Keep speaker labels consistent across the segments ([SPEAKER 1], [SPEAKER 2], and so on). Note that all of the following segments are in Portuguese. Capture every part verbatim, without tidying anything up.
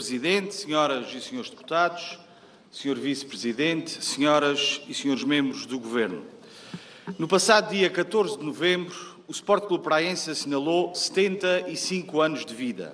[SPEAKER 1] Presidente, senhoras e senhores deputados, senhor Vice-Presidente, senhoras e senhores membros do Governo. No passado dia catorze de novembro, o Sport Clube Praense assinalou setenta e cinco anos de vida.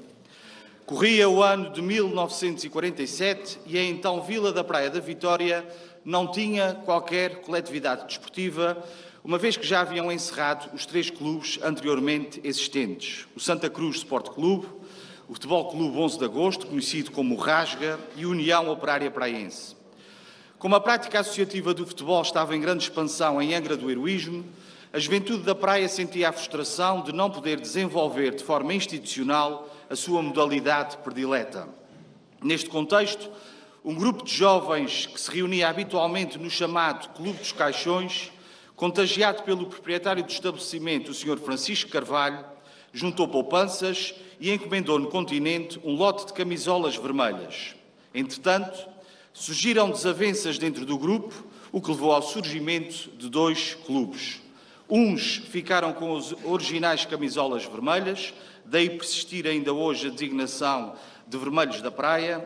[SPEAKER 1] Corria o ano de mil novecentos e quarenta e sete e a então Vila da Praia da Vitória não tinha qualquer coletividade desportiva, uma vez que já haviam encerrado os três clubes anteriormente existentes: o Santa Cruz Sport Clube, o Futebol Clube onze de agosto, conhecido como Rasga, e a União Operária Praense. Como a prática associativa do futebol estava em grande expansão em Angra do Heroísmo, a juventude da Praia sentia a frustração de não poder desenvolver de forma institucional a sua modalidade predileta. Neste contexto, um grupo de jovens que se reunia habitualmente no chamado Clube dos Caixões, contagiado pelo proprietário do estabelecimento, o senhor Francisco Carvalho, juntou poupanças e encomendou no continente um lote de camisolas vermelhas. Entretanto, surgiram desavenças dentro do grupo, o que levou ao surgimento de dois clubes. Uns ficaram com as originais camisolas vermelhas, daí persistir ainda hoje a designação de Vermelhos da Praia,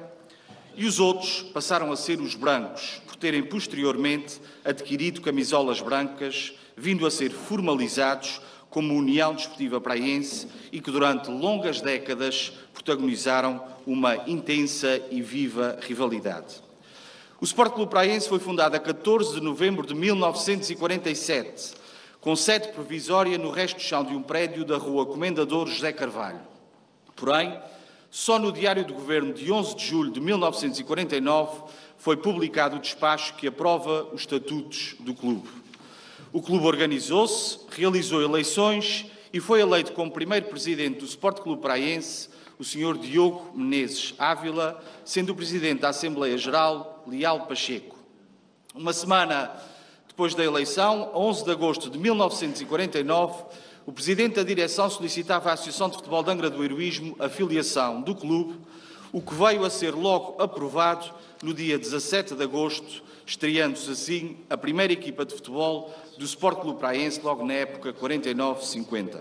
[SPEAKER 1] e os outros passaram a ser os brancos, por terem posteriormente adquirido camisolas brancas, vindo a ser formalizados como União Desportiva Praense e que durante longas décadas protagonizaram uma intensa e viva rivalidade. O Sport Clube Praense foi fundado a catorze de novembro de mil novecentos e quarenta e sete, com sede provisória no resto do chão de um prédio da rua Comendador José Carvalho. Porém, só no Diário do Governo de onze de julho de mil novecentos e quarenta e nove foi publicado o despacho que aprova os estatutos do clube. O clube organizou-se, realizou eleições e foi eleito como primeiro presidente do Sport Clube Praense o senhor Diogo Menezes Ávila, sendo o presidente da Assembleia Geral Leal Pacheco. Uma semana depois da eleição, a onze de agosto de mil novecentos e quarenta e nove, o presidente da direção solicitava à Associação de Futebol de Angra do Heroísmo a filiação do clube, o que veio a ser logo aprovado no dia dezassete de agosto, estreando-se assim a primeira equipa de futebol do Sport Clube Praense, logo na época quarenta e nove cinquenta.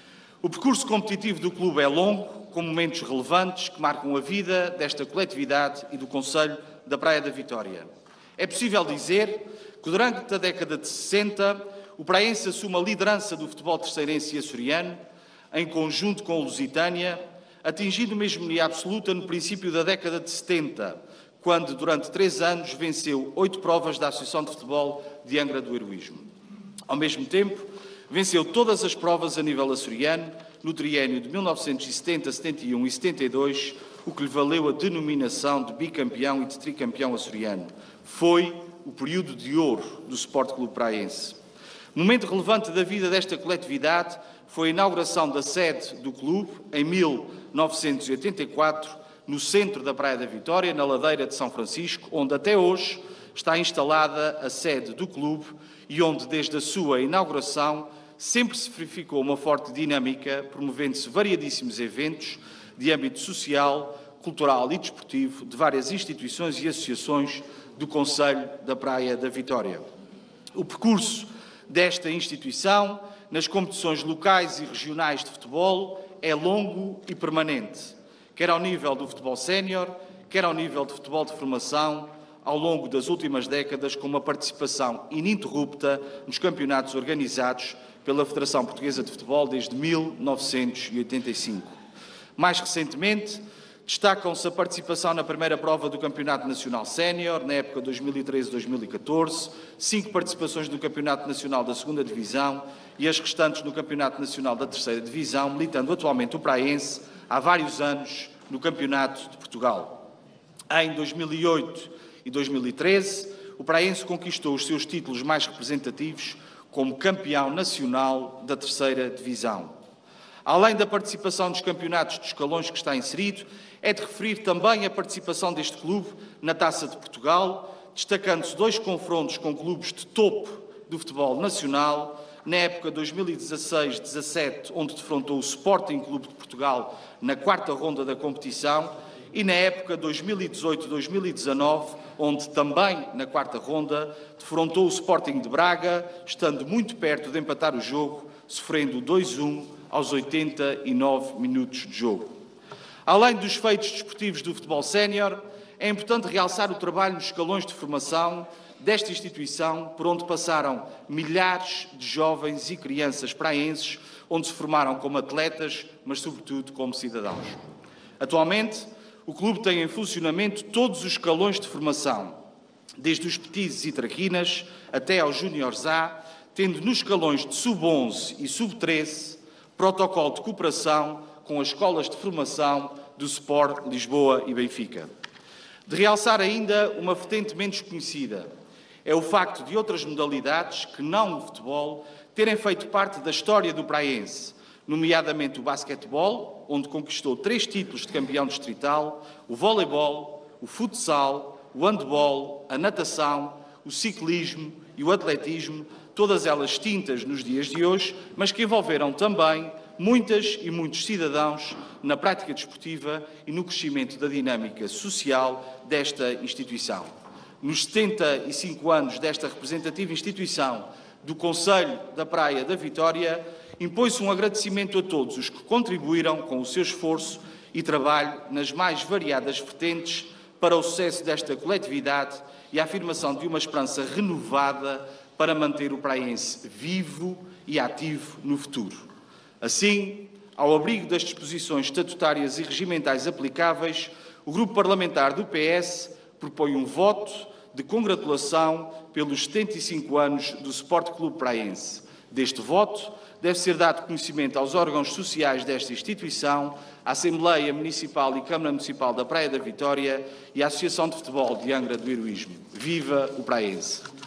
[SPEAKER 1] O percurso competitivo do clube é longo, com momentos relevantes que marcam a vida desta coletividade e do Concelho da Praia da Vitória. É possível dizer que durante a década de sessenta o Praense assume a liderança do futebol terceirense e açoriano, em conjunto com o Lusitânia, atingindo uma hegemonia absoluta no princípio da década de setenta, quando, durante três anos, venceu oito provas da Associação de Futebol de Angra do Heroísmo. Ao mesmo tempo, venceu todas as provas a nível açoriano, no triênio de mil novecentos e setenta, setenta e um e setenta e dois, o que lhe valeu a denominação de bicampeão e de tricampeão açoriano. Foi o período de ouro do Sport Clube Praense. Momento relevante da vida desta coletividade foi a inauguração da sede do clube, em mil novecentos e oitenta e quatro, no centro da Praia da Vitória, na ladeira de São Francisco, onde até hoje está instalada a sede do clube e onde, desde a sua inauguração, sempre se verificou uma forte dinâmica, promovendo-se variadíssimos eventos de âmbito social, cultural e desportivo de várias instituições e associações do Concelho da Praia da Vitória. O percurso desta instituição nas competições locais e regionais de futebol é longo e permanente, quer ao nível do futebol sénior, quer ao nível de futebol de formação, ao longo das últimas décadas, com uma participação ininterrupta nos campeonatos organizados pela Federação Portuguesa de Futebol desde mil novecentos e oitenta e cinco. Mais recentemente, destacam-se a participação na primeira prova do Campeonato Nacional Sénior, na época dois mil e treze a dois mil e catorze, cinco participações no Campeonato Nacional da segunda Divisão e as restantes no Campeonato Nacional da terceira Divisão, militando atualmente o Praense há vários anos no Campeonato de Portugal. Em dois mil e oito e dois mil e treze, o Praense conquistou os seus títulos mais representativos como campeão nacional da terceira Divisão. Além da participação nos campeonatos de escalões que está inserido, é de referir também a participação deste clube na Taça de Portugal, destacando-se dois confrontos com clubes de topo do futebol nacional, na época dois mil e dezasseis dezassete, onde defrontou o Sporting Clube de Portugal na quarta ronda da competição, e na época dois mil e dezoito dois mil e dezanove, onde também na quarta ronda defrontou o Sporting de Braga, estando muito perto de empatar o jogo, sofrendo dois a um aos oitenta e nove minutos de jogo. Além dos feitos desportivos do futebol sénior, é importante realçar o trabalho nos escalões de formação desta instituição, por onde passaram milhares de jovens e crianças praenses, onde se formaram como atletas, mas sobretudo como cidadãos. Atualmente, o clube tem em funcionamento todos os escalões de formação, desde os petizes e traquinas até aos júniores A, tendo nos escalões de sub onze e sub treze protocolo de cooperação com as escolas de formação do Sport Lisboa e Benfica. De realçar ainda uma vertente menos conhecida, é o facto de outras modalidades, que não o futebol, terem feito parte da história do praense, nomeadamente o basquetebol, onde conquistou três títulos de campeão distrital, o voleibol, o futsal, o handball, a natação, o ciclismo e o atletismo, todas elas extintas nos dias de hoje, mas que envolveram também muitas e muitos cidadãos na prática desportiva e no crescimento da dinâmica social desta instituição. Nos setenta e cinco anos desta representativa instituição do Conselho da Praia da Vitória, impõe-se um agradecimento a todos os que contribuíram com o seu esforço e trabalho nas mais variadas vertentes para o sucesso desta coletividade e a afirmação de uma esperança renovada para manter o praense vivo e ativo no futuro. Assim, ao abrigo das disposições estatutárias e regimentais aplicáveis, o Grupo Parlamentar do P S propõe um voto de congratulação pelos setenta e cinco anos do Sport Clube Praense. Deste voto deve ser dado conhecimento aos órgãos sociais desta instituição, à Assembleia Municipal e Câmara Municipal da Praia da Vitória e à Associação de Futebol de Angra do Heroísmo. Viva o Praense!